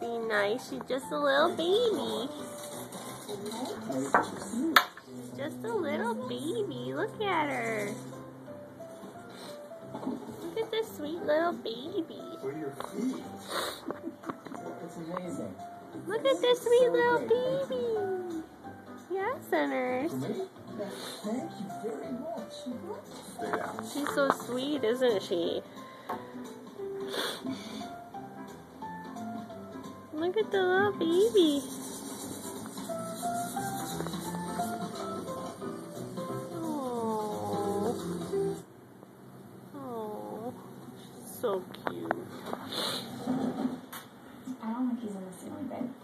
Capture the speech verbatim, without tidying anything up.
Be nice. She's just a little baby. Just a little baby. Look at her. Look at this sweet little baby. It's amazing. Look at this sweet little baby. Yeah, Centers. Thank you very much. She's so sweet, isn't she? Look at the little baby. Oh, oh, so cute. I don't think he's in the ceiling, babe.